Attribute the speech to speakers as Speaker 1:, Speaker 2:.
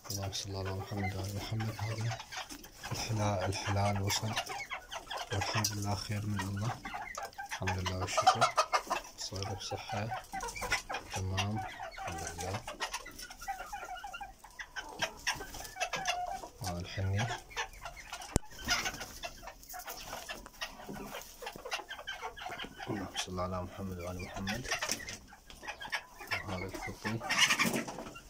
Speaker 1: اللهم صل على محمد وعلى محمد. هذا الحلال وصل، والحمد لله خير من الله، الحمد لله والشكر. صاير بصحة تمام الحمد لله. هذا الحني اللهم صل على محمد وعلى محمد. وهذا الفطي